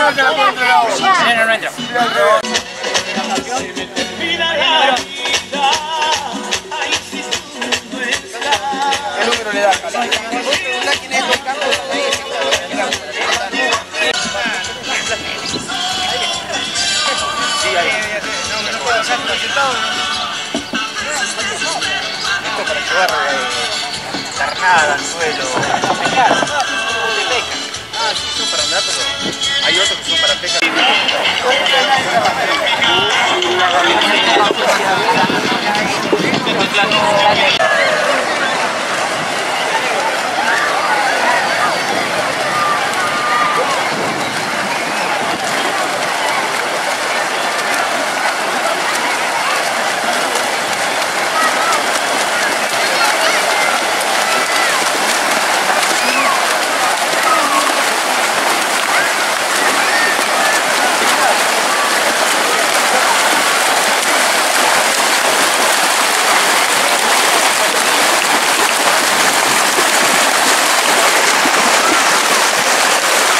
no entra. ¿Qué número le da? Sí, ahí. No puedo hacer sentado. Esto para llevar carnada al suelo. Pescar. Ah, sí, son para andar, pero hay otros que son para pesca.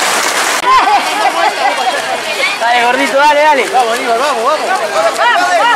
Dale, gordito, dale, dale. Vamos, Aníbal, vamos.